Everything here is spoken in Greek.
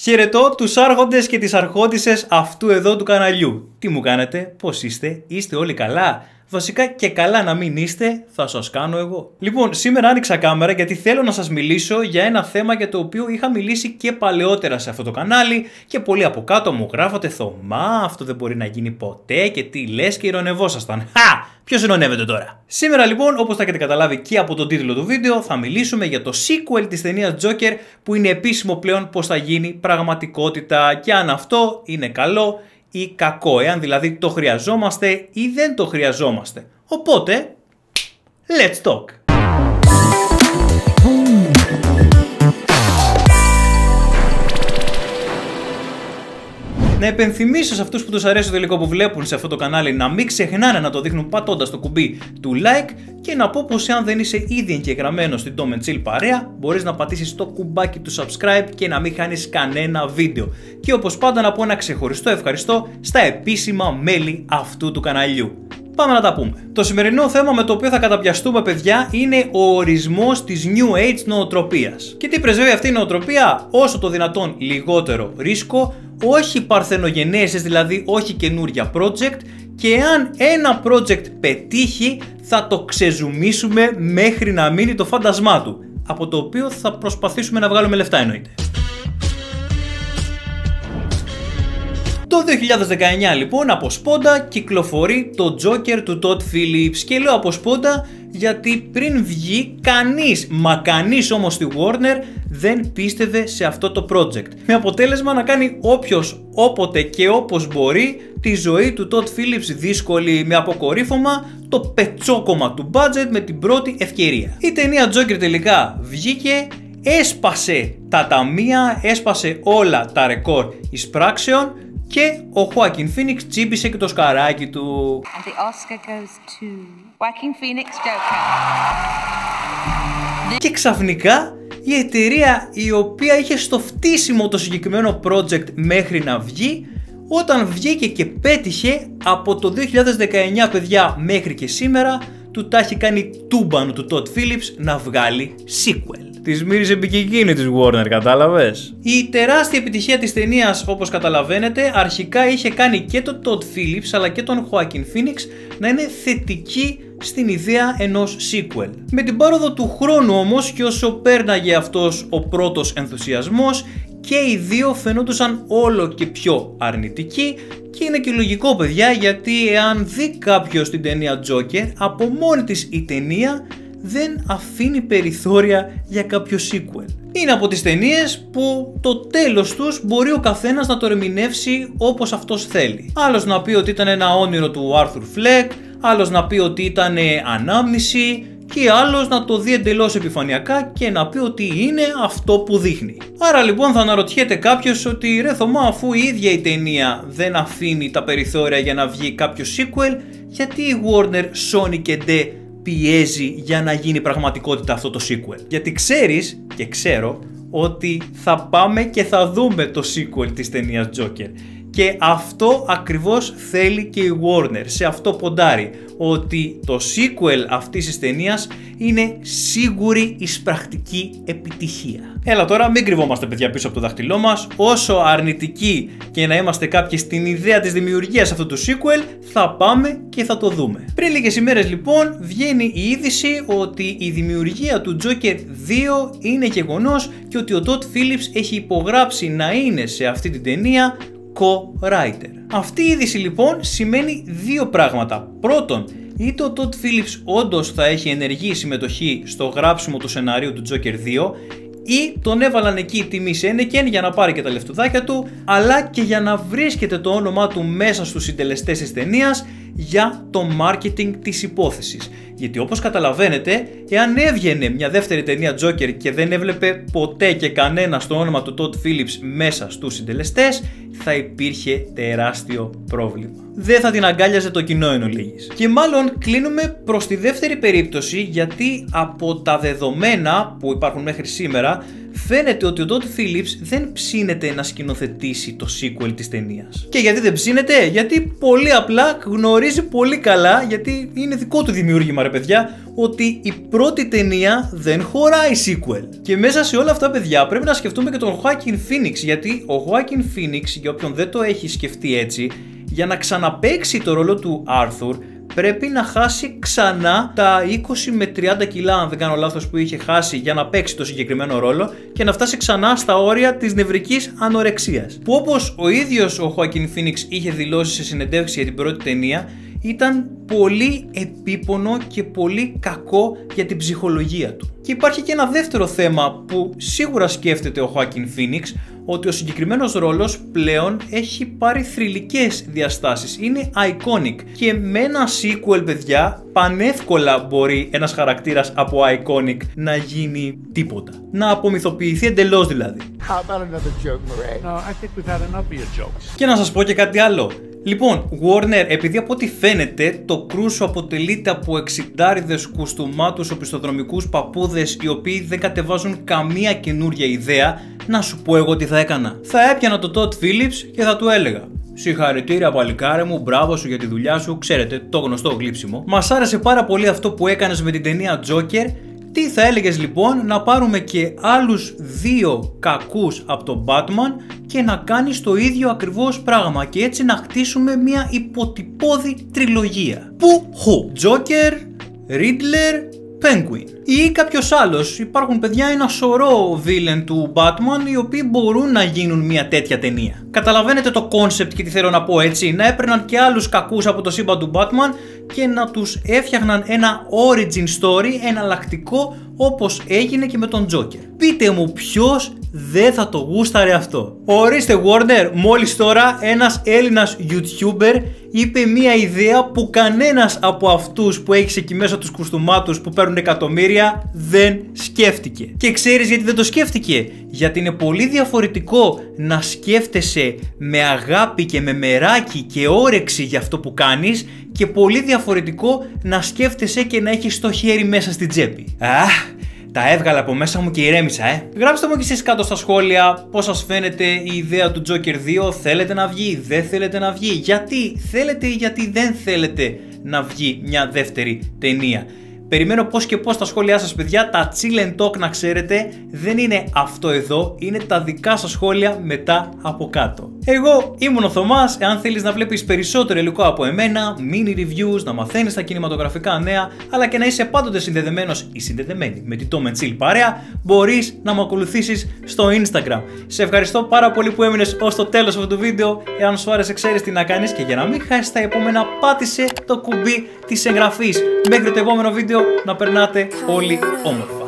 Χαιρετώ τους άρχοντες και τις αρχόντισσες αυτού εδώ του καναλιού. Τι μου κάνετε, πώς είστε όλοι καλά? Βασικά και καλά να μην είστε, θα σας κάνω εγώ. Λοιπόν, σήμερα άνοιξα κάμερα γιατί θέλω να σας μιλήσω για ένα θέμα για το οποίο είχα μιλήσει και παλαιότερα σε αυτό το κανάλι και πολλοί από κάτω μου γράφατε «Θωμά, αυτό δεν μπορεί να γίνει ποτέ και τι λες» και ειρωνευόσασταν. Χα! Ποιος ειρωνεύεται τώρα? Σήμερα λοιπόν, όπως θα έχετε καταλάβει και από τον τίτλο του βίντεο, θα μιλήσουμε για το sequel της ταινίας Joker που είναι επίσημο πλέον πως θα γίνει πραγματικότητα και αν αυτό είναι καλό ή κακό, εάν δηλαδή το χρειαζόμαστε ή δεν το χρειαζόμαστε. Οπότε, let's talk! Να υπενθυμίσω σε αυτούς που τους αρέσει το υλικό που βλέπουν σε αυτό το κανάλι να μην ξεχνάνε να το δείχνουν πατώντας το κουμπί του like και να πω πως εάν δεν είσαι ήδη εγγεγραμμένος στην Tom & Chill παρέα μπορείς να πατήσεις το κουμπάκι του subscribe και να μην χάνεις κανένα βίντεο. Και όπως πάντα να πω ένα ξεχωριστό ευχαριστώ στα επίσημα μέλη αυτού του καναλιού. Πάμε να τα πούμε. Το σημερινό θέμα με το οποίο θα καταπιαστούμε, παιδιά, είναι ο ορισμός της New Age νοοτροπίας. Και τι πρεσβεύει αυτή η νοοτροπία? Όσο το δυνατόν λιγότερο ρίσκο, όχι παρθενογενέσεις, δηλαδή όχι καινούρια project, και αν ένα project πετύχει θα το ξεζουμίσουμε μέχρι να μείνει το φάντασμά του, από το οποίο θα προσπαθήσουμε να βγάλουμε λεφτά εννοείται. Το 2019 λοιπόν από σπόντα κυκλοφορεί το Joker του Todd Phillips και λέω από σπόντα γιατί πριν βγει κανείς όμως στη Warner δεν πίστευε σε αυτό το project. Με αποτέλεσμα να κάνει όποιος όποτε και όπως μπορεί τη ζωή του Todd Phillips δύσκολη, με αποκορύφωμα το πετσόκομα του budget με την πρώτη ευκαιρία. Η ταινία Joker τελικά βγήκε, έσπασε τα ταμεία, έσπασε όλα τα ρεκόρ εισπράξεων και ο Joaquin Phoenix τσίπησε και το σκαράκι του. And the Oscar goes to Joaquin Phoenix Joker. Και ξαφνικά η εταιρεία η οποία είχε στο φτύσιμο το συγκεκριμένο project μέχρι να βγει, όταν βγήκε και πέτυχε, από το 2019 παιδιά μέχρι και σήμερα του τα έχει κάνει τούμπανο του Todd Phillips να βγάλει sequel. Της μύρισε μπικικίνη της Warner, κατάλαβες? Η τεράστια επιτυχία της ταινίας, όπως καταλαβαίνετε, αρχικά είχε κάνει και τον Todd Phillips αλλά και τον Joaquin Phoenix να είναι θετικοί στην ιδέα ενός sequel. Με την πάροδο του χρόνου όμως και όσο πέρναγε αυτός ο πρώτος ενθουσιασμός, και οι δύο φαινόντουσαν όλο και πιο αρνητικοί και είναι και λογικό, παιδιά, γιατί εάν δει κάποιος την ταινία Joker, από μόνη της η ταινία δεν αφήνει περιθώρια για κάποιο sequel. Είναι από τις ταινίες που το τέλος τους μπορεί ο καθένας να το ερμηνεύσει όπως αυτός θέλει. Άλλος να πει ότι ήταν ένα όνειρο του Arthur Fleck, άλλος να πει ότι ήταν ανάμνηση και άλλος να το δει εντελώς επιφανειακά και να πει ότι είναι αυτό που δείχνει. Άρα λοιπόν θα αναρωτιέται κάποιος ότι ρε Θωμά, αφού η ίδια η ταινία δεν αφήνει τα περιθώρια για να βγει κάποιο sequel, γιατί η Warner, Sony και D πιέζει για να γίνει πραγματικότητα αυτό το sequel? Γιατί ξέρεις και ξέρω ότι θα πάμε και θα δούμε το sequel της ταινίας Joker. Και αυτό ακριβώς θέλει και η Warner, σε αυτό ποντάρει, ότι το sequel αυτής της ταινίας είναι σίγουρη εισπρακτική επιτυχία. Έλα τώρα, μην κρυβόμαστε παιδιά πίσω από το δάχτυλό μας, όσο αρνητικοί και να είμαστε κάποιοι στην ιδέα της δημιουργίας αυτού του sequel, θα πάμε και θα το δούμε. Πριν λίγες ημέρες λοιπόν βγαίνει η είδηση ότι η δημιουργία του Joker 2 είναι γεγονός και ότι ο Todd Phillips έχει υπογράψει να είναι σε αυτή την ταινία co-writer. Αυτή η είδηση λοιπόν σημαίνει δύο πράγματα. Πρώτον, είτε ο Todd Phillips όντως θα έχει ενεργή συμμετοχή στο γράψιμο του σεναρίου του Joker 2 ή τον έβαλαν εκεί τιμή Σένεκεν για να πάρει και τα λεφτουδάκια του, αλλά και για να βρίσκεται το όνομά του μέσα στους συντελεστές της ταινίας για το marketing της υπόθεσης. Γιατί όπως καταλαβαίνετε, εάν έβγαινε μια δεύτερη ταινία Joker και δεν έβλεπε ποτέ και κανένα στο όνομα του Todd Phillips μέσα στους συντελεστές, θα υπήρχε τεράστιο πρόβλημα. Δεν θα την αγκάλιαζε το κοινό εν ολίγης. Και μάλλον κλείνουμε προς τη δεύτερη περίπτωση, γιατί από τα δεδομένα που υπάρχουν μέχρι σήμερα φαίνεται ότι ο Todd Phillips δεν ψήνεται να σκηνοθετήσει το sequel της ταινίας. Και γιατί δεν ψήνεται? Γιατί πολύ απλά γνωρίζει πολύ καλά, γιατί είναι δικό του δημιούργημα ρε παιδιά, ότι η πρώτη ταινία δεν χωράει sequel. Και μέσα σε όλα αυτά παιδιά πρέπει να σκεφτούμε και τον Joaquin Phoenix, γιατί ο Joaquin Phoenix, για όποιον δεν το έχει σκεφτεί έτσι, για να ξαναπαίξει το ρόλο του Arthur πρέπει να χάσει ξανά τα 20 με 30 κιλά, αν δεν κάνω λάθος, που είχε χάσει για να παίξει το συγκεκριμένο ρόλο και να φτάσει ξανά στα όρια της νευρικής ανορεξίας. Που όπως ο ίδιος ο Joaquin Phoenix είχε δηλώσει σε συνεντεύξη για την πρώτη ταινία, ήταν πολύ επίπονο και πολύ κακό για την ψυχολογία του. Και υπάρχει και ένα δεύτερο θέμα που σίγουρα σκέφτεται ο Joaquin Phoenix, ότι ο συγκεκριμένος ρόλος πλέον έχει πάρει θρυλικές διαστάσεις, είναι iconic και με ένα sequel παιδιά πανεύκολα μπορεί ένας χαρακτήρας από iconic να γίνει τίποτα, να απομυθοποιηθεί εντελώς δηλαδή. Και να σας πω και κάτι άλλο. Λοιπόν, Warner, επειδή από ό,τι φαίνεται το κρού σου αποτελείται από 60'ριδες κουστούμάτους οπισθοδρομικούς παππούδες οι οποίοι δεν κατεβάζουν καμία καινούρια ιδέα, να σου πω εγώ τι θα έκανα. Θα έπιανα το Todd Phillips και θα του έλεγα: συγχαρητήρια παλικάρε μου, μπράβο σου για τη δουλειά σου, ξέρετε, το γνωστό γλύψιμο. Μας άρεσε πάρα πολύ αυτό που έκανες με την ταινία Joker. Τι θα έλεγες λοιπόν να πάρουμε και άλλους 2 κακούς από τον Batman και να κάνεις το ίδιο ακριβώς πράγμα και έτσι να χτίσουμε μια υποτυπώδη τριλογία. Που Joker, Riddler, Penguin ή κάποιος άλλος. Υπάρχουν παιδιά ένα σωρό villain του Batman οι οποίοι μπορούν να γίνουν μια τέτοια ταινία. Καταλαβαίνετε το concept και τι θέλω να πω έτσι? Να έπαιρναν και άλλους κακούς από το σύμπαν του Batman και να τους έφτιαχναν ένα origin story εναλλακτικό όπως έγινε και με τον Joker. Πείτε μου ποιος δεν θα το γούσταρε αυτό? Ορίστε Warner, μόλις τώρα ένας Έλληνας YouTuber είπε μια ιδέα που κανένας από αυτούς που έχεις εκεί μέσα τους κουστούμάτους που παίρνουν εκατομμύρια δεν σκέφτηκε. Και ξέρεις γιατί δεν το σκέφτηκε? Γιατί είναι πολύ διαφορετικό να σκέφτεσαι με αγάπη και με μεράκι και όρεξη για αυτό που κάνεις και πολύ διαφορετικό να σκέφτεσαι και να έχεις το χέρι μέσα στην τσέπη. Τα έβγαλα από μέσα μου και ηρέμησα, Γράψτε μου και εσείς κάτω στα σχόλια πώς σας φαίνεται η ιδέα του Joker 2, θέλετε να βγει, δεν θέλετε να βγει, γιατί θέλετε ή γιατί δεν θέλετε να βγει μια δεύτερη ταινία. Περιμένω πώς και πώς τα σχόλιά σας παιδιά, τα chill and talk να ξέρετε, δεν είναι αυτό εδώ, είναι τα δικά σας σχόλια μετά από κάτω. Εγώ ήμουν ο Θωμάς, εάν θέλεις να βλέπεις περισσότερο υλικό από εμένα, mini reviews, να μαθαίνεις τα κινηματογραφικά νέα, αλλά και να είσαι πάντοτε συνδεδεμένος ή συνδεδεμένη με την Tom & Chill παρέα, μπορείς να μου ακολουθήσεις στο Instagram. Σε ευχαριστώ πάρα πολύ που έμεινες ως το τέλος αυτού του βίντεο, εάν σου άρεσε ξέρεις τι να κάνεις και για να μην χάσεις τα επόμενα πάτησε το κουμπί της εγγραφής. Μέχρι το επόμενο βίντεο να περνάτε όλοι όμορφα.